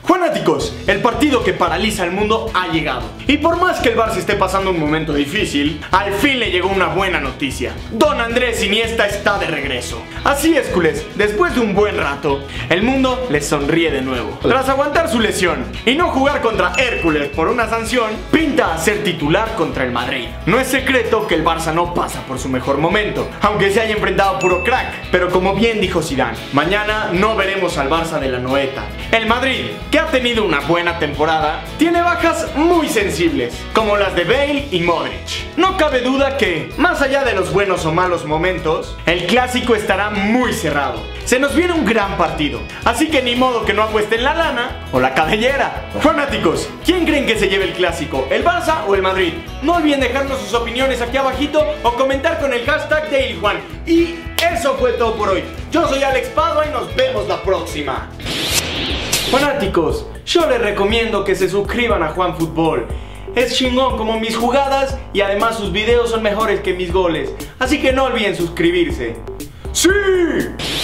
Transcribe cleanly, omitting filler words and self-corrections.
Fanáticos, el partido que paraliza el mundo ha llegado. Y por más que el Barça esté pasando un momento difícil, al fin le llegó una buena noticia. Don Andrés Iniesta está de regreso. Así es, culés, después de un buen rato, el mundo les sonríe de nuevo. Tras aguantar su lesión y no jugar contra Hércules por una sanción, pinta a ser titular contra el Madrid. No es secreto que el Barça no pasa por su mejor momento, aunque se haya enfrentado a puro crack. Pero como bien dijo Zidane, mañana no veremos al Barça de la Noeta. El Madrid, que ha tenido una buena temporada, tiene bajas muy sensibles, como las de Bale y Modric. No cabe duda que, más allá de los buenos o malos momentos, el clásico estará muy cerrado. Se nos viene un gran partido, así que ni modo que no apuesten la lana o la cabellera. Fanáticos, ¿quién creen que se lleve el clásico? ¿El Barça o el Madrid? No olviden dejarnos sus opiniones aquí abajito o comentar con el hashtag DailyJuan. Y eso fue todo por hoy. Yo soy Alex Padua y nos vemos la próxima. Fanáticos, yo les recomiendo que se suscriban a Juan Fútbol. Es chingón como mis jugadas y además sus videos son mejores que mis goles. Así que no olviden suscribirse. ¡Sí!